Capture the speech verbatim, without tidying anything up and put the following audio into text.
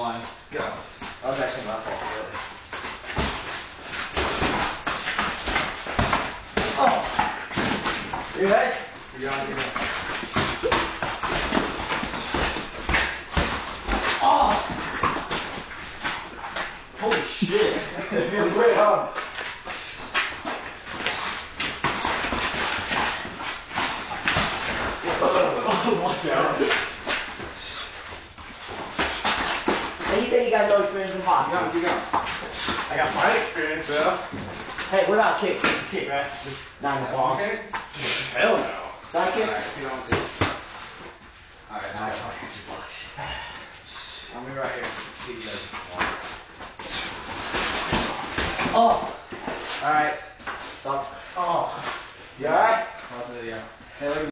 one, go. That was actually my fault, really. Oh! You ready? You got it, you got it. Oh! Holy shit! It feels way hard. Oh, watch out. And you said you got no experience in boxing. You got it, you got it. I got my experience though. Hey, what about kick? Kick, right? Just not in the balls. Okay? Hell no. Side kicks? Alright, if you don't want to. Alright, I let's don't go. catch your box. I'll be right here. See you guys. Oh! Alright. Stop. Oh. You alright? Pause the video. Hey, look at